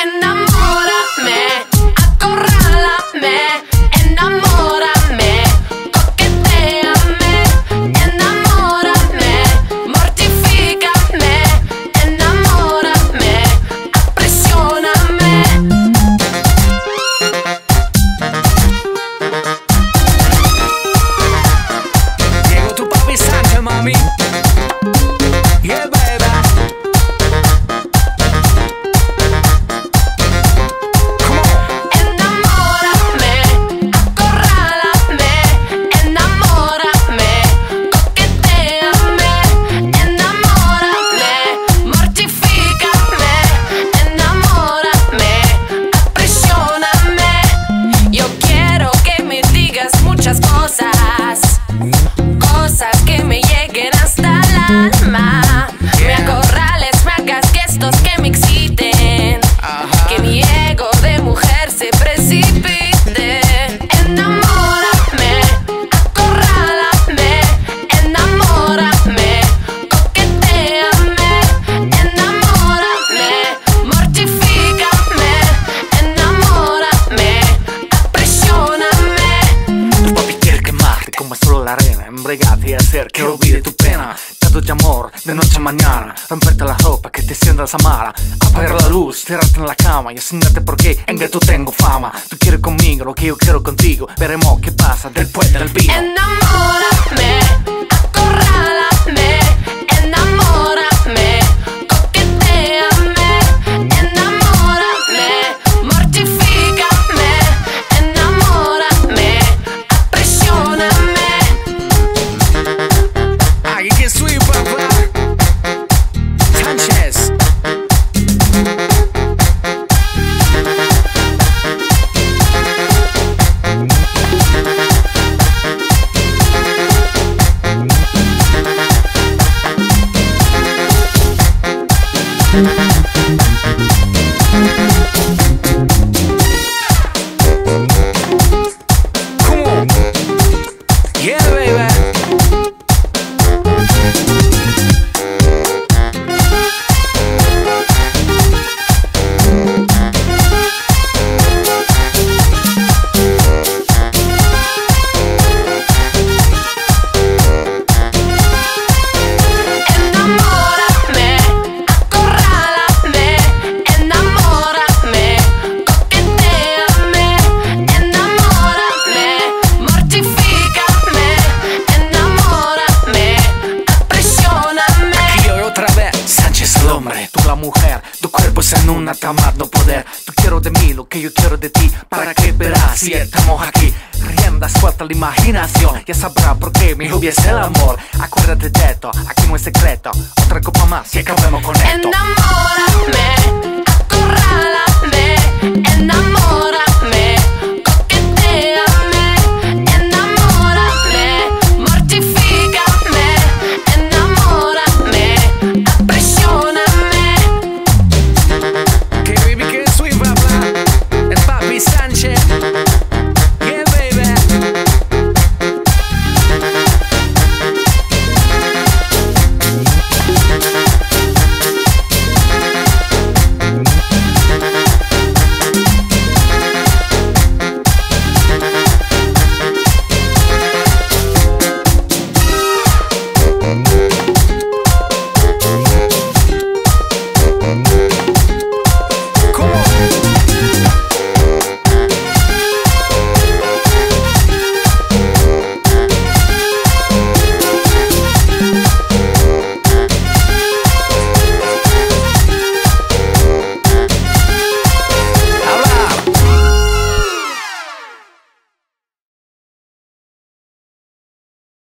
Enamórame, acorrálame, enamórame, coquetéame, enamórame, mortifícame, enamórame, apresióname. Llegó tu papi Sánchez, mami. Yeah, baby. Cosas que me lleguen hasta el alma. Me acorrales, me hagas gestos que me exciten, que mi ego de mujer se precipite. Enamórame, acorrálame, enamórame, coquetéame, enamórame, mortifícame, enamórame, apresióname. Tu papi quiere quemarte como solo la arena, embregarte y hacer que olvide tu pena. Dándote amor de noche a mañana, romperte la ropa, que te sientas amada, apagar la luz, tirarte en la cama y enseñarte por qué en que tú tengo fama. Tú quieres conmigo lo que yo quiero contigo, veremos qué pasa después del vino. Enamórame, acorrálame, enamórame, coquetéame, enamórame, mortifícame, enamórame, apresióname. Ay, que soy papá Sánchez. Come on. Yeah, baby. Tú la mujer, tu cuerpo es en un atamado poder. Tú quiero de mí lo que yo quiero de ti. ¿Para qué verás si estamos aquí? Riendas, suelta la imaginación. Ya sabrá por qué mi hobby es el amor. Acuérdate de esto, aquí no es secreto. Otra copa más y acabemos con esto.